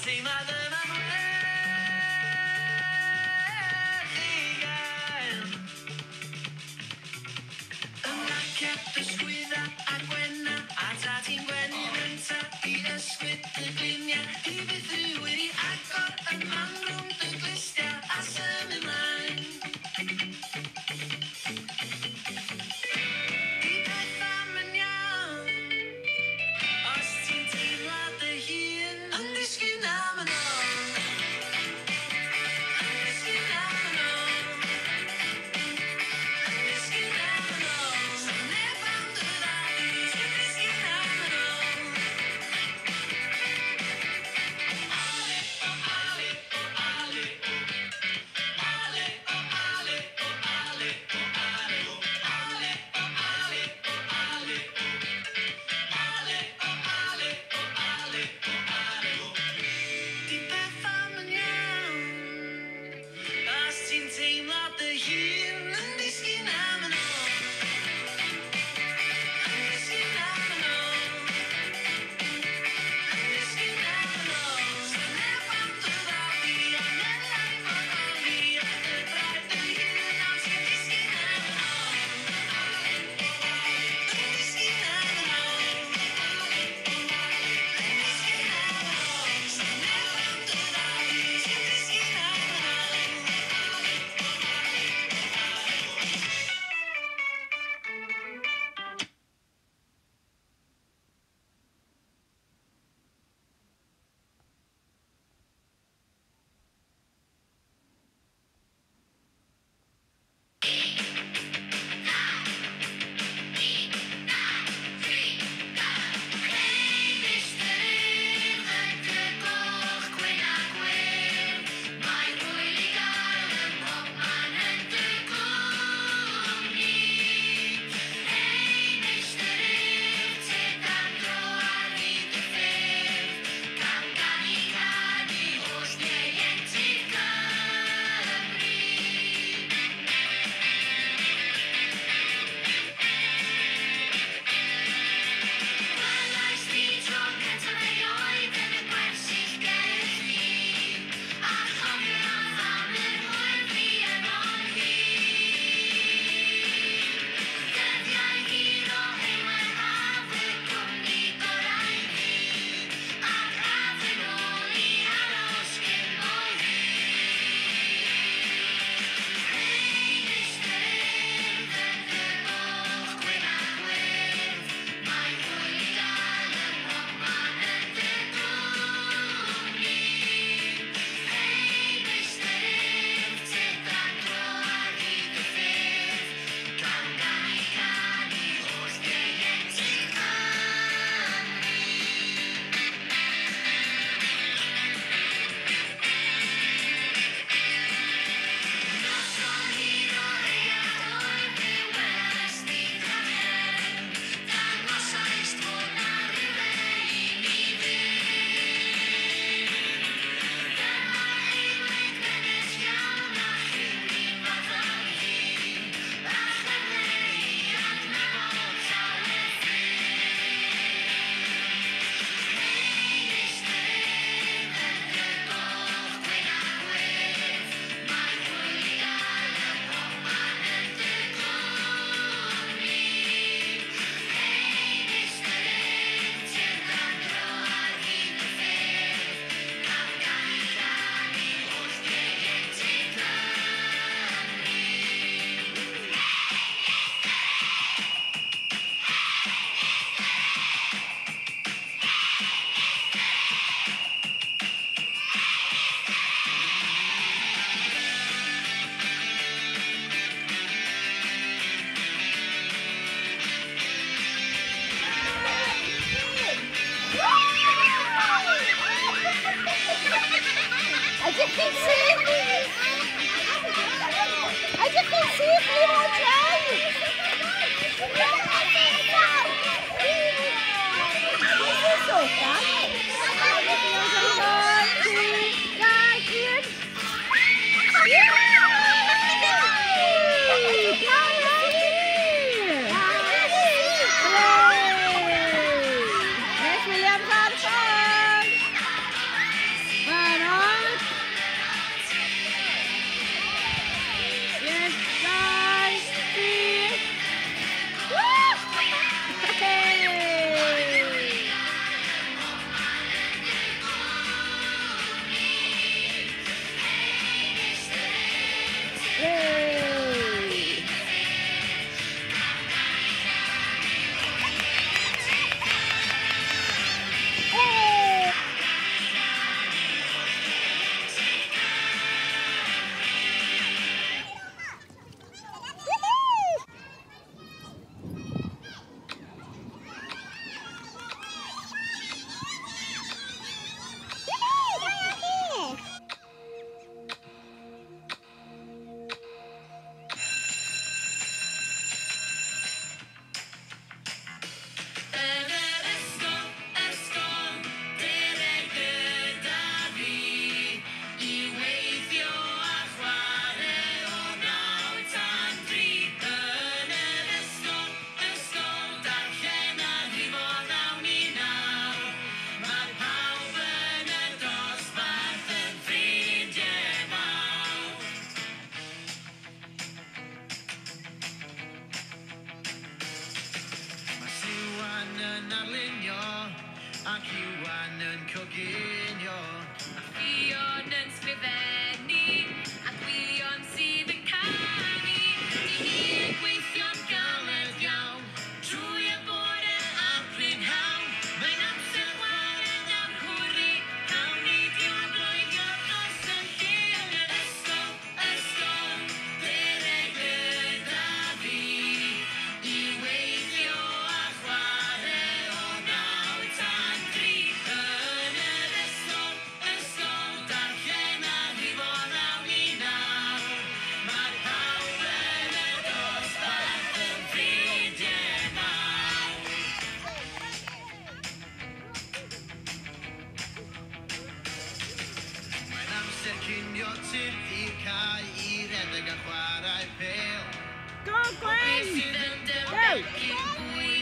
teimlad yma ysgwydda a gwenna a ta ti'n gwenyn ynta I ysgwyd y glinia I byth rhyw wedi agor y man rhwng dy glistia a symud mlaen I beth am yn iawn Os ti'n teimlo dy hun yn disgyn am yn ôl ac Iwan yn coginio. A Fion yn sgrifennu, a Gwion sydd yn canu. Di ni yn gweithio'n galed iawn, trwy y bore a prynhawn. Mae'n amser chwarae am hwri, cawn ni diwblwydio dros y lle yn yr ysgol, dere gyda fi. I weithio a chwarae o 9 tan 3 yn yr ysgol, darllen a rifo nawn ni nawr. Mae pawb yn y dosbarth yn ffrindiau mawr. Mae'n amser cinio tyrdi cae I redeg a chwarae pêl. Go, Gwen! Sydd yn dyfegu fwy